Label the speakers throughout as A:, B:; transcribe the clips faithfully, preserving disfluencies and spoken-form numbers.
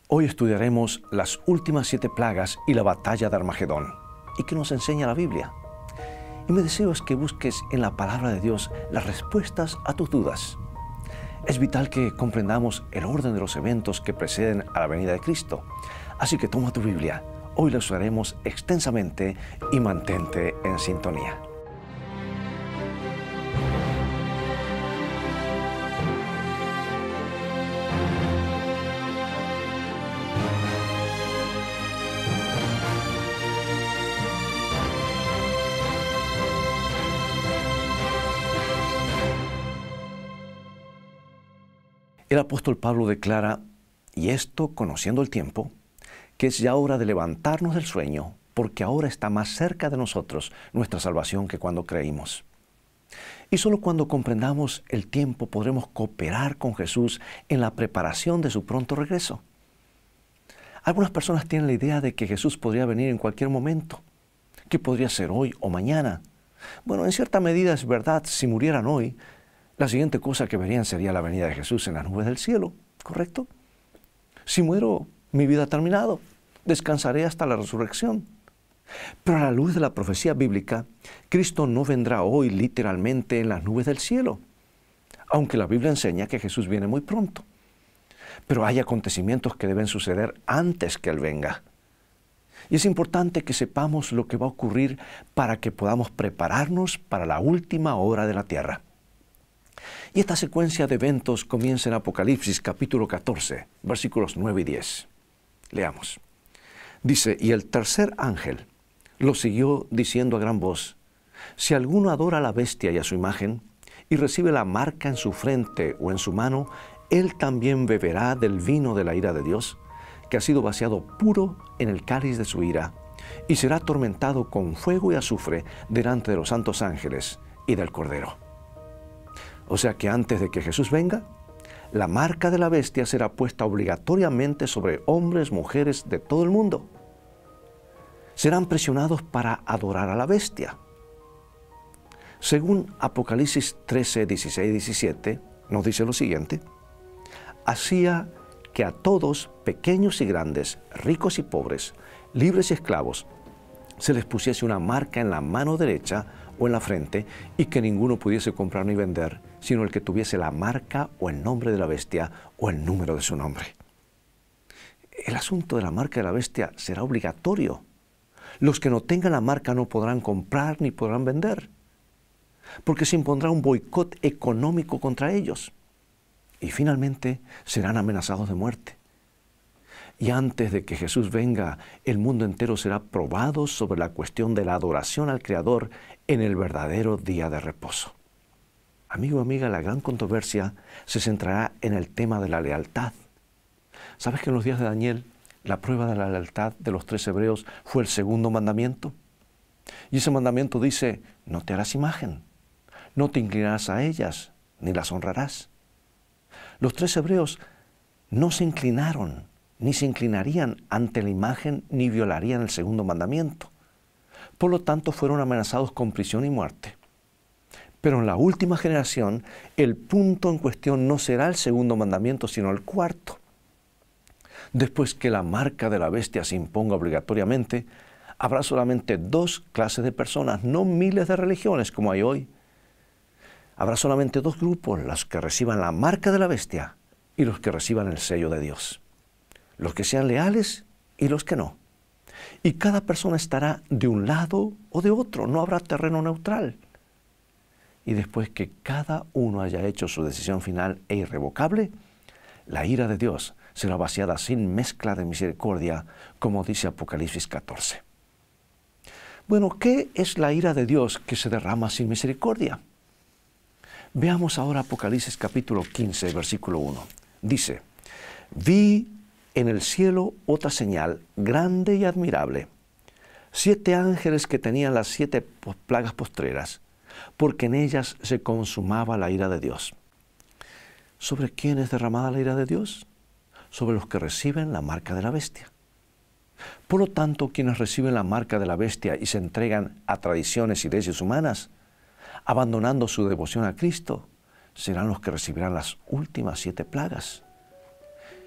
A: Hoy estudiaremos las últimas siete plagas y la batalla de Armagedón, y que nos enseña la Biblia. Y mi deseo es que busques en la palabra de Dios las respuestas a tus dudas. Es vital que comprendamos el orden de los eventos que preceden a la venida de Cristo. Así que toma tu Biblia, hoy la usaremos extensamente y mantente en sintonía. El apóstol Pablo declara, y esto conociendo el tiempo, que es ya hora de levantarnos del sueño, porque ahora está más cerca de nosotros nuestra salvación que cuando creímos. Y solo cuando comprendamos el tiempo podremos cooperar con Jesús en la preparación de su pronto regreso. Algunas personas tienen la idea de que Jesús podría venir en cualquier momento, que podría ser hoy o mañana. Bueno, en cierta medida es verdad, si murieran hoy, la siguiente cosa que verían sería la venida de Jesús en las nubes del cielo, ¿correcto? Si muero, mi vida ha terminado, descansaré hasta la resurrección. Pero a la luz de la profecía bíblica, Cristo no vendrá hoy literalmente en las nubes del cielo, aunque la Biblia enseña que Jesús viene muy pronto. Pero hay acontecimientos que deben suceder antes que Él venga. Y es importante que sepamos lo que va a ocurrir para que podamos prepararnos para la última hora de la tierra. Y esta secuencia de eventos comienza en Apocalipsis capítulo catorce, versículos nueve y diez. Leamos. Dice, y el tercer ángel lo siguió diciendo a gran voz, si alguno adora a la bestia y a su imagen, y recibe la marca en su frente o en su mano, él también beberá del vino de la ira de Dios, que ha sido vaciado puro en el cáliz de su ira, y será atormentado con fuego y azufre delante de los santos ángeles y del Cordero. O sea que antes de que Jesús venga, la marca de la bestia será puesta obligatoriamente sobre hombres, mujeres de todo el mundo. Serán presionados para adorar a la bestia. Según Apocalipsis trece, dieciséis y diecisiete, nos dice lo siguiente, hacía que a todos, pequeños y grandes, ricos y pobres, libres y esclavos, se les pusiese una marca en la mano derecha o en la frente, y que ninguno pudiese comprar ni vender, sino el que tuviese la marca o el nombre de la bestia o el número de su nombre. El asunto de la marca de la bestia será obligatorio. Los que no tengan la marca no podrán comprar ni podrán vender, porque se impondrá un boicot económico contra ellos. Y finalmente serán amenazados de muerte. Y antes de que Jesús venga, el mundo entero será probado sobre la cuestión de la adoración al Creador en el verdadero día de reposo. Amigo, amiga, la gran controversia se centrará en el tema de la lealtad. ¿Sabes que en los días de Daniel, la prueba de la lealtad de los tres hebreos fue el segundo mandamiento? Y ese mandamiento dice, no te harás imagen, no te inclinarás a ellas, ni las honrarás. Los tres hebreos no se inclinaron, ni se inclinarían ante la imagen, ni violarían el segundo mandamiento. Por lo tanto, fueron amenazados con prisión y muerte. Pero en la última generación, el punto en cuestión no será el segundo mandamiento, sino el cuarto. Después que la marca de la bestia se imponga obligatoriamente, habrá solamente dos clases de personas, no miles de religiones como hay hoy. Habrá solamente dos grupos, los que reciban la marca de la bestia y los que reciban el sello de Dios. Los que sean leales y los que no. Y cada persona estará de un lado o de otro, no habrá terreno neutral. Y después que cada uno haya hecho su decisión final e irrevocable, la ira de Dios será vaciada sin mezcla de misericordia, como dice Apocalipsis catorce. Bueno, ¿qué es la ira de Dios que se derrama sin misericordia? Veamos ahora Apocalipsis capítulo quince, versículo uno. Dice, vi en el cielo otra señal grande y admirable, siete ángeles que tenían las siete plagas postreras, porque en ellas se consumaba la ira de Dios. ¿Sobre quién es derramada la ira de Dios? Sobre los que reciben la marca de la bestia. Por lo tanto, quienes reciben la marca de la bestia y se entregan a tradiciones y leyes humanas, abandonando su devoción a Cristo, serán los que recibirán las últimas siete plagas.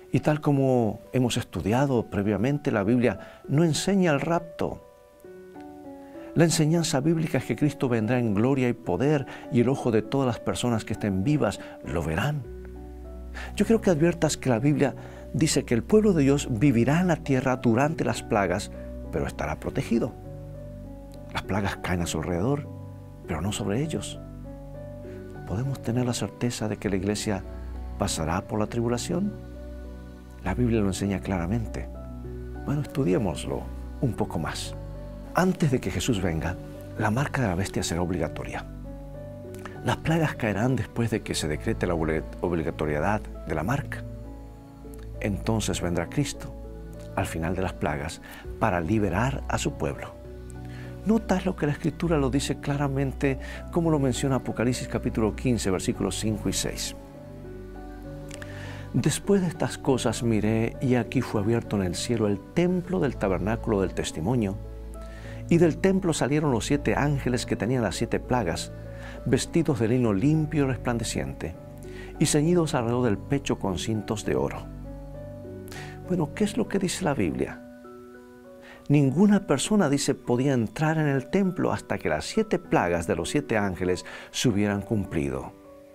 A: Y tal como hemos estudiado previamente, la Biblia no enseña el rapto. La enseñanza bíblica es que Cristo vendrá en gloria y poder y el ojo de todas las personas que estén vivas lo verán. Yo quiero que adviertas que la Biblia dice que el pueblo de Dios vivirá en la tierra durante las plagas, pero estará protegido. Las plagas caen a su alrededor, pero no sobre ellos. ¿Podemos tener la certeza de que la iglesia pasará por la tribulación? La Biblia lo enseña claramente. Bueno, estudiémoslo un poco más. Antes de que Jesús venga, la marca de la bestia será obligatoria. Las plagas caerán después de que se decrete la obligatoriedad de la marca. Entonces vendrá Cristo, al final de las plagas, para liberar a su pueblo. ¿Notas lo que la Escritura lo dice claramente, como lo menciona Apocalipsis capítulo quince, versículos cinco y seis? Después de estas cosas miré, y aquí fue abierto en el cielo el templo del tabernáculo del testimonio, y del templo salieron los siete ángeles que tenían las siete plagas, vestidos de lino limpio y resplandeciente, y ceñidos alrededor del pecho con cintos de oro. Bueno, ¿qué es lo que dice la Biblia? Ninguna persona, dice, podía entrar en el templo hasta que las siete plagas de los siete ángeles se hubieran cumplido.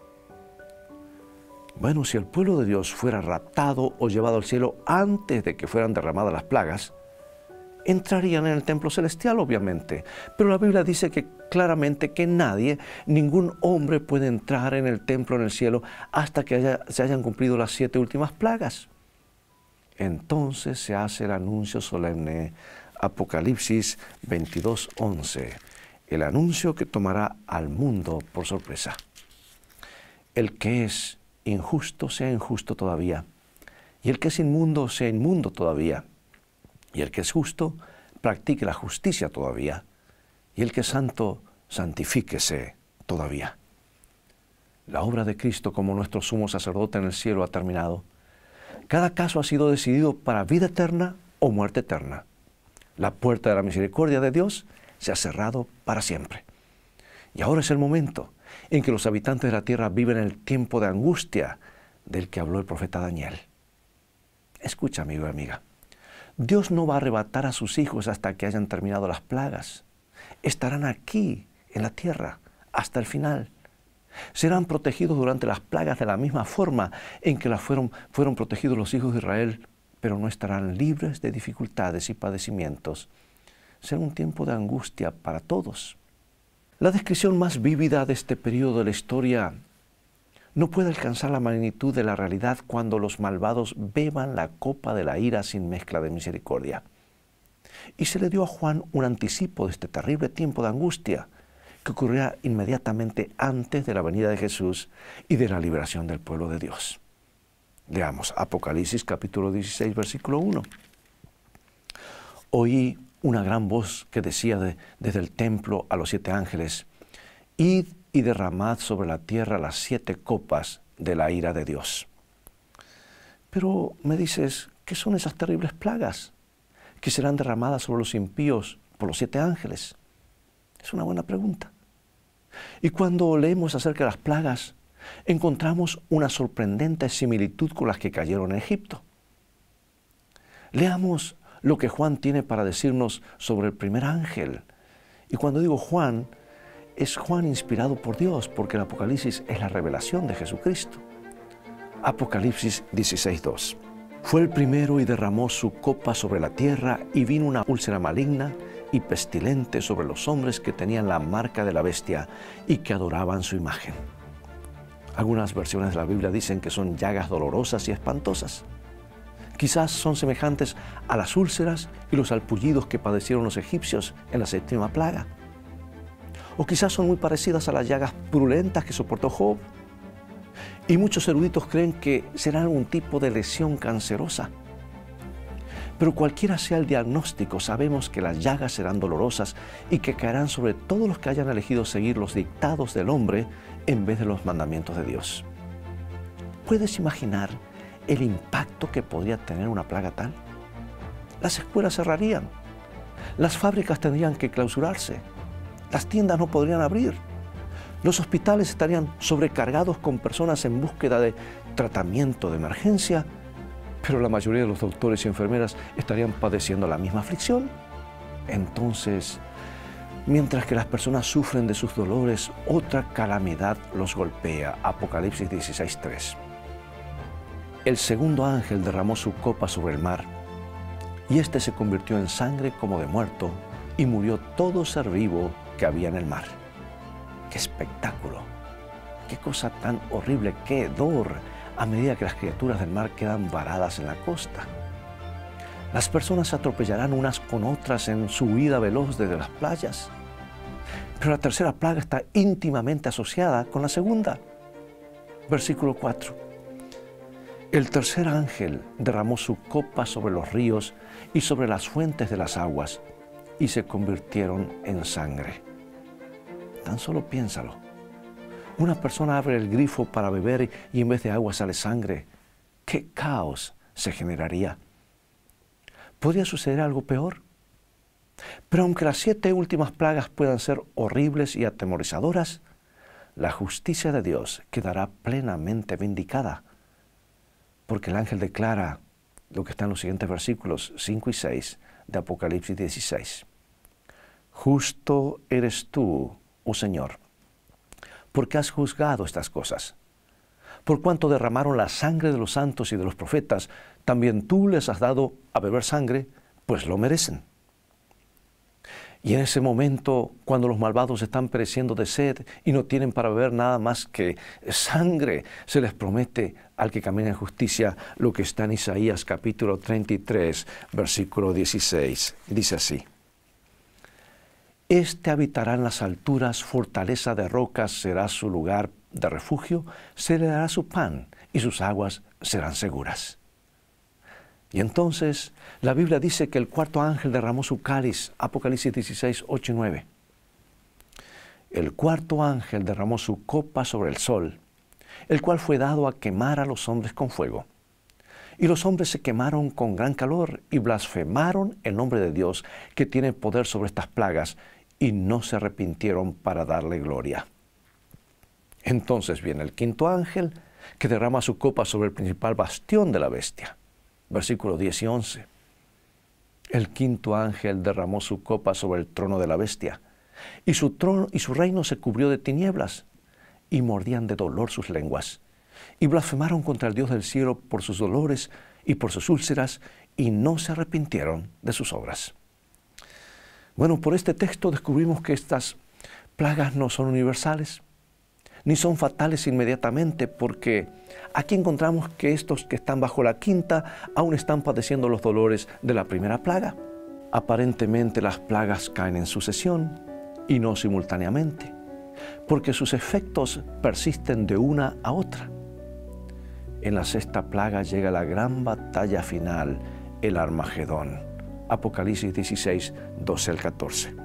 A: Bueno, si el pueblo de Dios fuera raptado o llevado al cielo antes de que fueran derramadas las plagas, entrarían en el templo celestial, obviamente. Pero la Biblia dice que claramente que nadie, ningún hombre puede entrar en el templo en el cielo hasta que haya, se hayan cumplido las siete últimas plagas. Entonces se hace el anuncio solemne, Apocalipsis veintidós, once, el anuncio que tomará al mundo por sorpresa. El que es injusto sea injusto todavía, y el que es inmundo sea inmundo todavía, y el que es justo practique la justicia todavía, y el que es santo santifíquese todavía. La obra de Cristo como nuestro sumo sacerdote en el cielo ha terminado. Cada caso ha sido decidido para vida eterna o muerte eterna. La puerta de la misericordia de Dios se ha cerrado para siempre. Y ahora es el momento en que los habitantes de la tierra viven el tiempo de angustia del que habló el profeta Daniel. Escucha, amigo y amiga. Dios no va a arrebatar a sus hijos hasta que hayan terminado las plagas. Estarán aquí, en la tierra, hasta el final. Serán protegidos durante las plagas de la misma forma en que las fueron, fueron protegidos los hijos de Israel, pero no estarán libres de dificultades y padecimientos. Será un tiempo de angustia para todos. La descripción más vívida de este periodo de la historia no puede alcanzar la magnitud de la realidad cuando los malvados beban la copa de la ira sin mezcla de misericordia. Y se le dio a Juan un anticipo de este terrible tiempo de angustia que ocurrirá inmediatamente antes de la venida de Jesús y de la liberación del pueblo de Dios. Leamos Apocalipsis capítulo dieciséis, versículo uno. Oí una gran voz que decía de, desde el templo a los siete ángeles: id y derramad sobre la tierra las siete copas de la ira de Dios. Pero me dices, ¿qué son esas terribles plagas que serán derramadas sobre los impíos por los siete ángeles? Es una buena pregunta. Y cuando leemos acerca de las plagas, encontramos una sorprendente similitud con las que cayeron en Egipto. Leamos lo que Juan tiene para decirnos sobre el primer ángel. Y cuando digo Juan, es Juan inspirado por Dios, porque el Apocalipsis es la revelación de Jesucristo. Apocalipsis dieciséis, dos. Fue el primero y derramó su copa sobre la tierra, y vino una úlcera maligna y pestilente sobre los hombres que tenían la marca de la bestia y que adoraban su imagen. Algunas versiones de la Biblia dicen que son llagas dolorosas y espantosas. Quizás son semejantes a las úlceras y los salpullidos que padecieron los egipcios en la séptima plaga. O quizás son muy parecidas a las llagas purulentas que soportó Job. Y muchos eruditos creen que será algún tipo de lesión cancerosa. Pero cualquiera sea el diagnóstico, sabemos que las llagas serán dolorosas y que caerán sobre todos los que hayan elegido seguir los dictados del hombre en vez de los mandamientos de Dios. ¿Puedes imaginar el impacto que podría tener una plaga tal? Las escuelas cerrarían, las fábricas tendrían que clausurarse, las tiendas no podrían abrir, los hospitales estarían sobrecargados con personas en búsqueda de tratamiento de emergencia pero la mayoría de los doctores y enfermeras estarían padeciendo la misma aflicción. Entonces, mientras que las personas sufren de sus dolores, otra calamidad los golpea. Apocalipsis dieciséis, tres. El segundo ángel derramó su copa sobre el mar, y éste se convirtió en sangre como de muerto, y murió todo ser vivo que había en el mar. ¡Qué espectáculo! ¡Qué cosa tan horrible! ¡Qué hedor! A medida que las criaturas del mar quedan varadas en la costa. Las personas se atropellarán unas con otras en su huida veloz desde las playas. Pero la tercera plaga está íntimamente asociada con la segunda. Versículo cuatro. El tercer ángel derramó su copa sobre los ríos y sobre las fuentes de las aguas, y se convirtieron en sangre. Tan solo piénsalo. Una persona abre el grifo para beber y en vez de agua sale sangre. ¡Qué caos se generaría! ¿Podría suceder algo peor? Pero aunque las siete últimas plagas puedan ser horribles y atemorizadoras, la justicia de Dios quedará plenamente vindicada, porque el ángel declara lo que está en los siguientes versículos cinco y seis de Apocalipsis dieciséis. Justo eres tú, oh Señor, porque has juzgado estas cosas. Por cuanto derramaron la sangre de los santos y de los profetas, también tú les has dado a beber sangre, pues lo merecen. Y en ese momento, cuando los malvados están pereciendo de sed y no tienen para beber nada más que sangre, se les promete al que camina en justicia lo que está en Isaías capítulo treinta y tres, versículo dieciséis. Dice así: Este habitará en las alturas, fortaleza de rocas será su lugar de refugio, se le dará su pan y sus aguas serán seguras. Y entonces la Biblia dice que el cuarto ángel derramó su cáliz, Apocalipsis dieciséis, ocho y nueve. El cuarto ángel derramó su copa sobre el sol, el cual fue dado a quemar a los hombres con fuego. Y los hombres se quemaron con gran calor y blasfemaron el nombre de Dios, que tiene poder sobre estas plagas, y no se arrepintieron para darle gloria. Entonces viene el quinto ángel, que derrama su copa sobre el principal bastión de la bestia. Versículos diez y once. El quinto ángel derramó su copa sobre el trono de la bestia, y su trono y su reino se cubrió de tinieblas, y mordían de dolor sus lenguas, y blasfemaron contra el Dios del cielo por sus dolores y por sus úlceras, y no se arrepintieron de sus obras. Bueno, por este texto descubrimos que estas plagas no son universales, ni son fatales inmediatamente, porque aquí encontramos que estos que están bajo la quinta aún están padeciendo los dolores de la primera plaga. Aparentemente las plagas caen en sucesión y no simultáneamente, porque sus efectos persisten de una a otra. En la sexta plaga llega la gran batalla final, el Armagedón. Apocalipsis dieciséis, doce al catorce.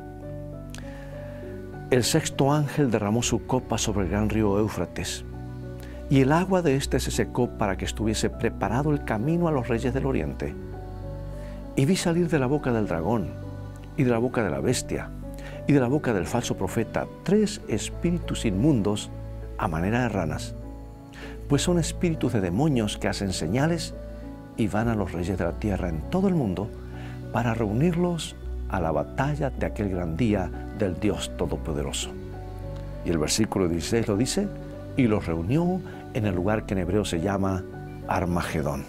A: El sexto ángel derramó su copa sobre el gran río Éufrates, y el agua de éste se secó para que estuviese preparado el camino a los reyes del oriente. Y vi salir de la boca del dragón, y de la boca de la bestia, y de la boca del falso profeta, tres espíritus inmundos a manera de ranas, pues son espíritus de demonios que hacen señales y van a los reyes de la tierra en todo el mundo para reunirlos a la batalla de aquel gran día del Dios Todopoderoso. Y el versículo dieciséis lo dice: y los reunió en el lugar que en hebreo se llama Armagedón.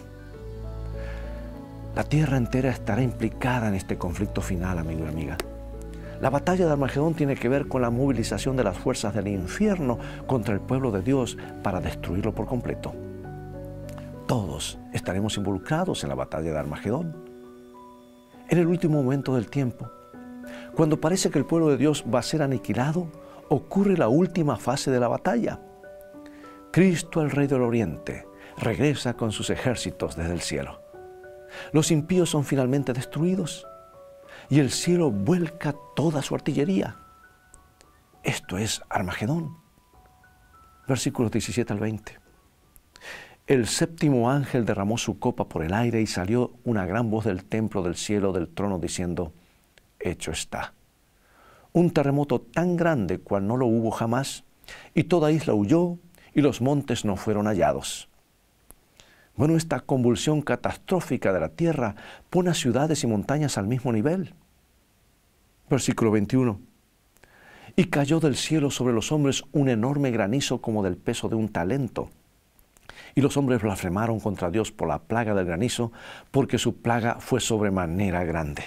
A: La tierra entera estará implicada en este conflicto final, amigo y amiga. La batalla de Armagedón tiene que ver con la movilización de las fuerzas del infierno contra el pueblo de Dios para destruirlo por completo. Todos estaremos involucrados en la batalla de Armagedón. En el último momento del tiempo, cuando parece que el pueblo de Dios va a ser aniquilado, ocurre la última fase de la batalla. Cristo, el Rey del Oriente, regresa con sus ejércitos desde el cielo. Los impíos son finalmente destruidos y el cielo vuelca toda su artillería. Esto es Armagedón. Versículos diecisiete al veinte. El séptimo ángel derramó su copa por el aire y salió una gran voz del templo del cielo del trono diciendo: hecho está. Un terremoto tan grande cual no lo hubo jamás, y toda isla huyó y los montes no fueron hallados. Bueno, esta convulsión catastrófica de la tierra pone a ciudades y montañas al mismo nivel. Versículo veintiuno. Y cayó del cielo sobre los hombres un enorme granizo como del peso de un talento. Y los hombres blasfemaron contra Dios por la plaga del granizo, porque su plaga fue sobremanera grande.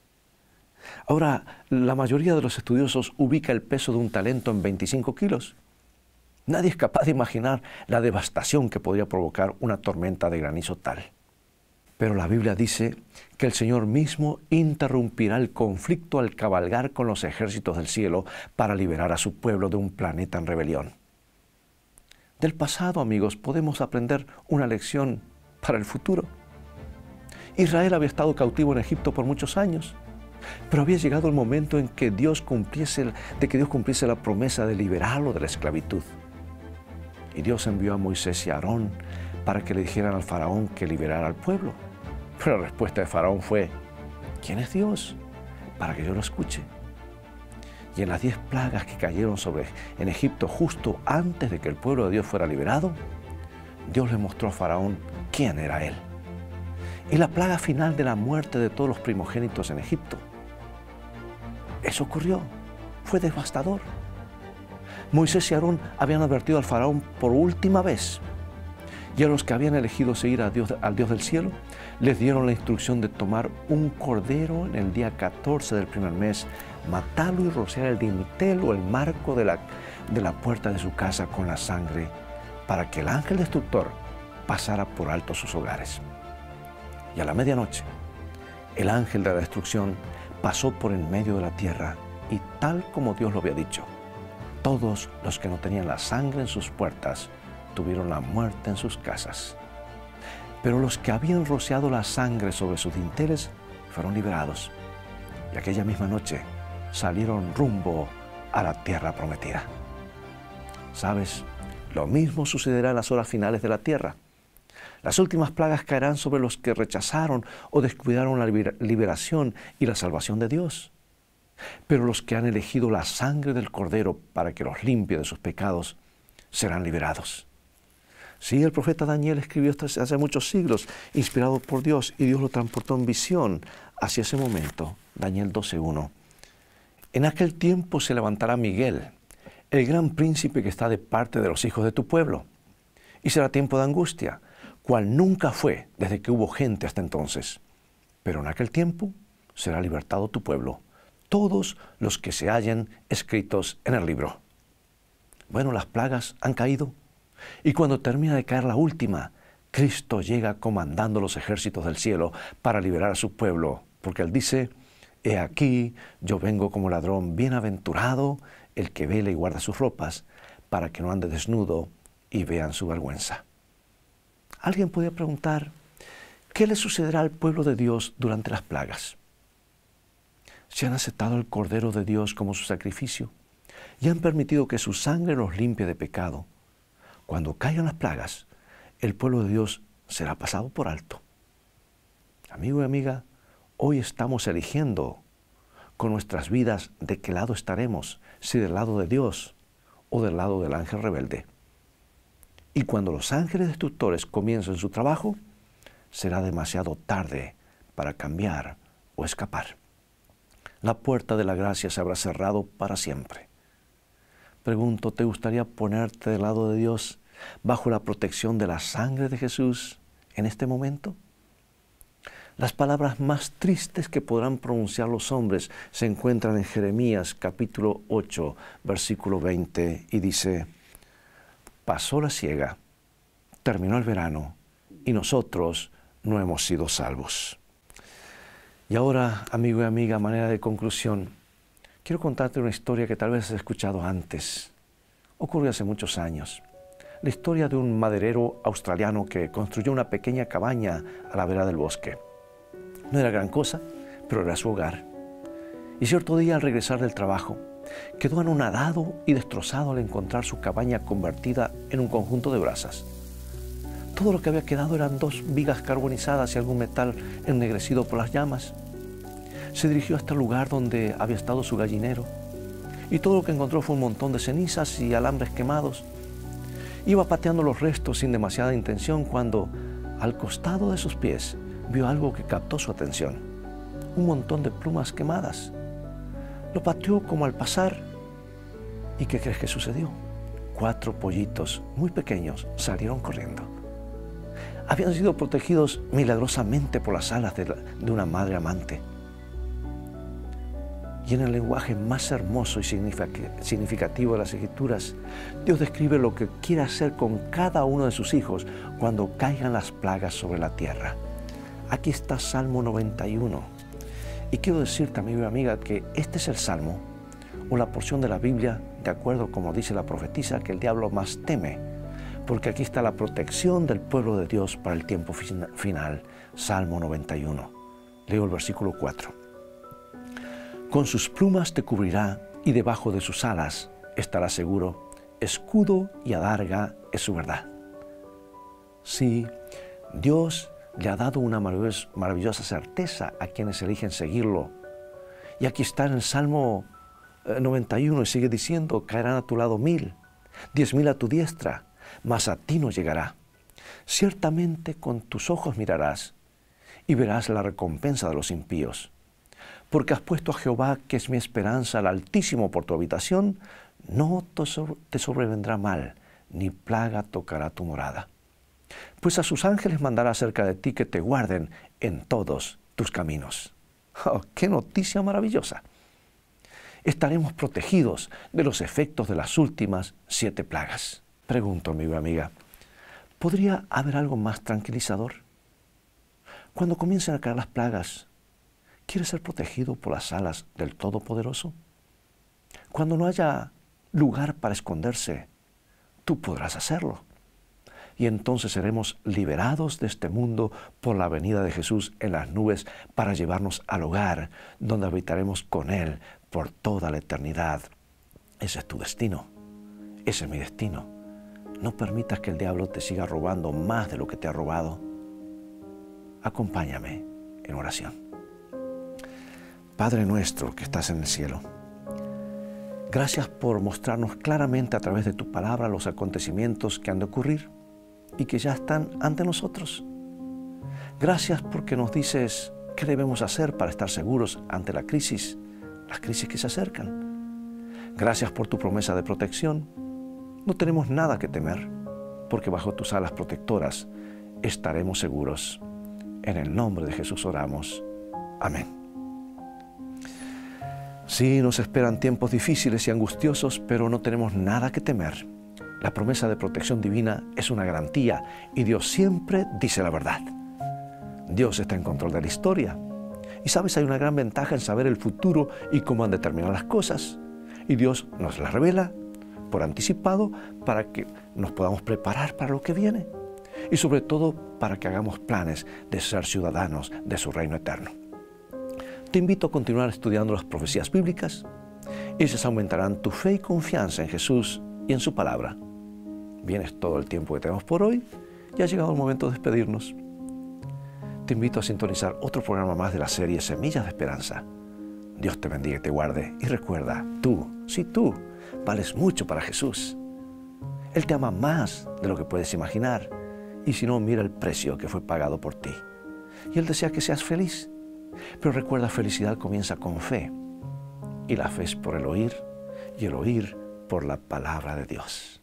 A: Ahora, la mayoría de los estudiosos ubica el peso de un talento en veinticinco kilos. Nadie es capaz de imaginar la devastación que podría provocar una tormenta de granizo tal. Pero la Biblia dice que el Señor mismo interrumpirá el conflicto al cabalgar con los ejércitos del cielo para liberar a su pueblo de un planeta en rebelión. Del pasado, amigos, podemos aprender una lección para el futuro. Israel había estado cautivo en Egipto por muchos años, pero había llegado el momento en que Dios cumpliese, de que Dios cumpliese la promesa de liberarlo de la esclavitud. Y Dios envió a Moisés y a Aarón para que le dijeran al faraón que liberara al pueblo. Pero la respuesta de faraón fue: ¿quién es Dios para que yo lo escuche? Y en las diez plagas que cayeron sobre en Egipto justo antes de que el pueblo de Dios fuera liberado, Dios le mostró a faraón quién era él. Y la plaga final de la muerte de todos los primogénitos en Egipto. Eso ocurrió, fue devastador. Moisés y Aarón habían advertido al faraón por última vez, y a los que habían elegido seguir a Dios, al Dios del cielo, les dieron la instrucción de tomar un cordero en el día catorce del primer mes, matarlo y rociar el dintel o el marco de la, de la puerta de su casa con la sangre, para que el ángel destructor pasara por alto sus hogares. Y a la medianoche, el ángel de la destrucción pasó por en medio de la tierra, y tal como Dios lo había dicho, todos los que no tenían la sangre en sus puertas tuvieron la muerte en sus casas. Pero los que habían rociado la sangre sobre sus dinteles fueron liberados, y aquella misma noche salieron rumbo a la tierra prometida. ¿Sabes? Lo mismo sucederá en las horas finales de la tierra. Las últimas plagas caerán sobre los que rechazaron o descuidaron la liberación y la salvación de Dios. Pero los que han elegido la sangre del Cordero para que los limpie de sus pecados serán liberados. Sí, el profeta Daniel escribió esto hace muchos siglos, inspirado por Dios, y Dios lo transportó en visión hacia ese momento. Daniel doce uno. En aquel tiempo se levantará Miguel, el gran príncipe que está de parte de los hijos de tu pueblo, y será tiempo de angustia, cual nunca fue desde que hubo gente hasta entonces. Pero en aquel tiempo será libertado tu pueblo, todos los que se hallen escritos en el libro. Bueno, las plagas han caído, y cuando termina de caer la última, Cristo llega comandando los ejércitos del cielo para liberar a su pueblo, porque Él dice: he aquí, yo vengo como ladrón, bienaventurado el que vela y guarda sus ropas, para que no ande desnudo y vean su vergüenza. Alguien podría preguntar, ¿qué le sucederá al pueblo de Dios durante las plagas? Si han aceptado el Cordero de Dios como su sacrificio y han permitido que su sangre los limpie de pecado, cuando caigan las plagas, el pueblo de Dios será pasado por alto. Amigo y amiga, hoy estamos eligiendo con nuestras vidas de qué lado estaremos, si del lado de Dios o del lado del ángel rebelde. Y cuando los ángeles destructores comiencen su trabajo, será demasiado tarde para cambiar o escapar. La puerta de la gracia se habrá cerrado para siempre. Pregunto, ¿te gustaría ponerte del lado de Dios bajo la protección de la sangre de Jesús en este momento? Las palabras más tristes que podrán pronunciar los hombres se encuentran en Jeremías capítulo ocho, versículo veinte, y dice: pasó la siega, terminó el verano, y nosotros no hemos sido salvos. Y ahora, amigo y amiga, a manera de conclusión, quiero contarte una historia que tal vez has escuchado antes. Ocurrió hace muchos años. La historia de un maderero australiano que construyó una pequeña cabaña a la vera del bosque. No era gran cosa, pero era su hogar. Y cierto día, al regresar del trabajo, quedó anonadado y destrozado al encontrar su cabaña convertida en un conjunto de brasas. Todo lo que había quedado eran dos vigas carbonizadas y algún metal ennegrecido por las llamas. Se dirigió hasta el lugar donde había estado su gallinero, y todo lo que encontró fue un montón de cenizas y alambres quemados. Iba pateando los restos sin demasiada intención cuando, al costado de sus pies, vio algo que captó su atención. Un montón de plumas quemadas. Lo pateó como al pasar. ¿Y qué crees que sucedió? Cuatro pollitos muy pequeños salieron corriendo. Habían sido protegidos milagrosamente por las alas de, la, de una madre amante. Y en el lenguaje más hermoso y significativo de las Escrituras, Dios describe lo que quiere hacer con cada uno de sus hijos cuando caigan las plagas sobre la tierra. Aquí está Salmo noventa y uno. Y quiero decirte, amigo y amiga, que este es el Salmo o la porción de la Biblia, de acuerdo como dice la profetisa, que el diablo más teme, porque aquí está la protección del pueblo de Dios para el tiempo final. Salmo noventa y uno. Leo el versículo cuatro. Con sus plumas te cubrirá y debajo de sus alas estarás seguro. Escudo y adarga es su verdad. Sí, Dios le ha dado una maravillosa certeza a quienes eligen seguirlo. Y aquí está en el Salmo noventa y uno y sigue diciendo: caerán a tu lado mil, diez mil a tu diestra, mas a ti no llegará. Ciertamente con tus ojos mirarás y verás la recompensa de los impíos. Porque has puesto a Jehová, que es mi esperanza, al Altísimo por tu habitación, no te sobrevendrá mal, ni plaga tocará tu morada. Pues a sus ángeles mandará acerca de ti que te guarden en todos tus caminos. ¡Oh, qué noticia maravillosa! Estaremos protegidos de los efectos de las últimas siete plagas. Pregunto, amigo y amiga, ¿podría haber algo más tranquilizador? Cuando comiencen a caer las plagas, ¿quieres ser protegido por las alas del Todopoderoso? Cuando no haya lugar para esconderse, tú podrás hacerlo. Y entonces seremos liberados de este mundo por la venida de Jesús en las nubes para llevarnos al hogar donde habitaremos con Él por toda la eternidad. Ese es tu destino. Ese es mi destino. No permitas que el diablo te siga robando más de lo que te ha robado. Acompáñame en oración. Padre nuestro que estás en el cielo, gracias por mostrarnos claramente a través de tu palabra los acontecimientos que han de ocurrir y que ya están ante nosotros. Gracias porque nos dices qué debemos hacer para estar seguros ante la crisis, las crisis que se acercan. Gracias por tu promesa de protección. No tenemos nada que temer, porque bajo tus alas protectoras estaremos seguros. En el nombre de Jesús oramos. Amén. Sí, nos esperan tiempos difíciles y angustiosos, pero no tenemos nada que temer. La promesa de protección divina es una garantía y Dios siempre dice la verdad. Dios está en control de la historia. Y sabes, hay una gran ventaja en saber el futuro y cómo han de terminar las cosas. Y Dios nos la revela por anticipado para que nos podamos preparar para lo que viene. Y sobre todo para que hagamos planes de ser ciudadanos de su reino eterno. Te invito a continuar estudiando las profecías bíblicas. Ellas aumentarán tu fe y confianza en Jesús y en su palabra. Bien, es todo el tiempo que tenemos por hoy y ha llegado el momento de despedirnos. Te invito a sintonizar otro programa más de la serie Semillas de Esperanza. Dios te bendiga y te guarde. Y recuerda, tú, sí tú, vales mucho para Jesús. Él te ama más de lo que puedes imaginar. Y si no, mira el precio que fue pagado por ti. Y Él desea que seas feliz. Pero recuerda, felicidad comienza con fe. Y la fe es por el oír, y el oír por la palabra de Dios.